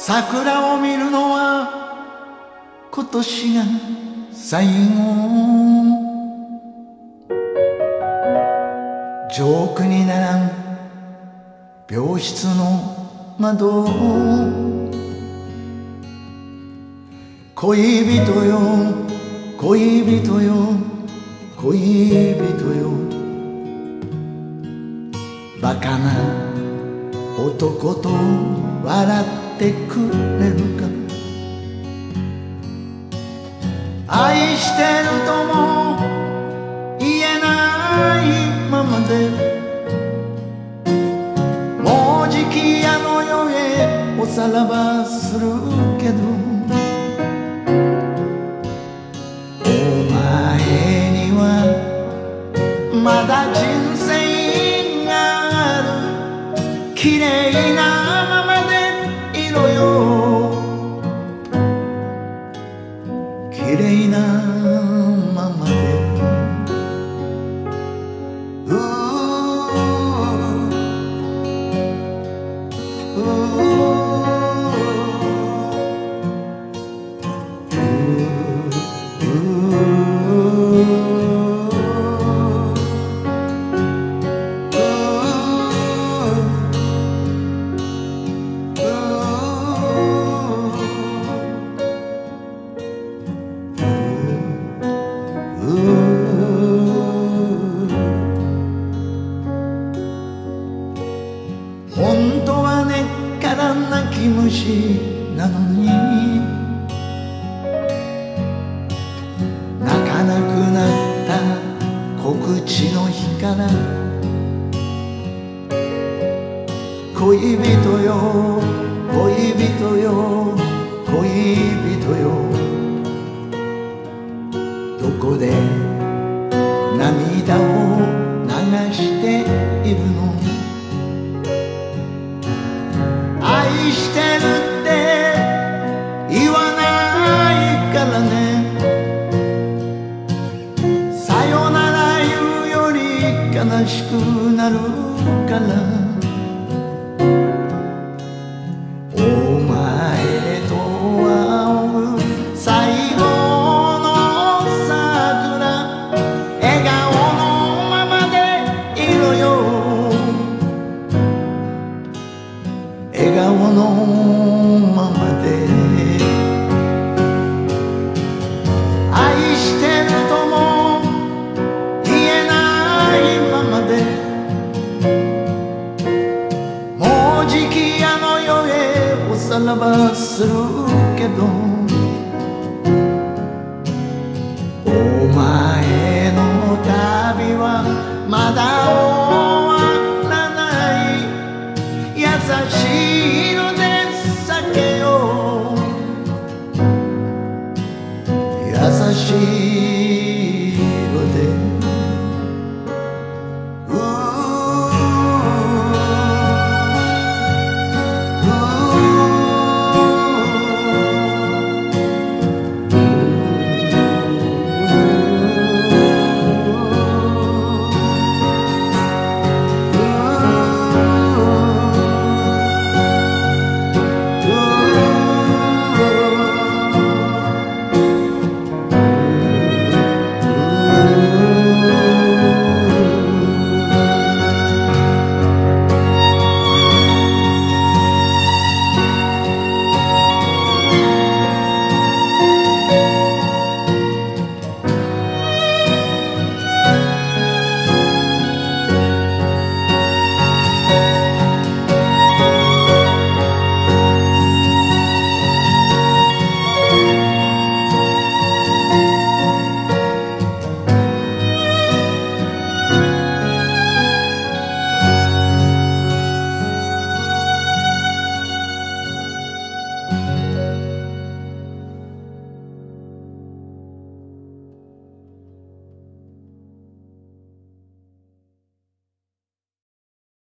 桜を見るのは今年が最後。上空に並ぶ病室の窓。恋人よ恋人よ恋人よ、バカな男と笑ってくれるか。愛してるとも言えないままで、もうじきあの世へおさらばするけど、お前にはまだ人生がある。綺麗なままでいろよ、綺麗なままで。本当は根っから泣き虫なのに、泣かなくなった告知の日から、恋人よ恋人よ恋人よ、どこで涙を流しているの。愛してるって言わないからね、さよなら言うより悲しくなるから。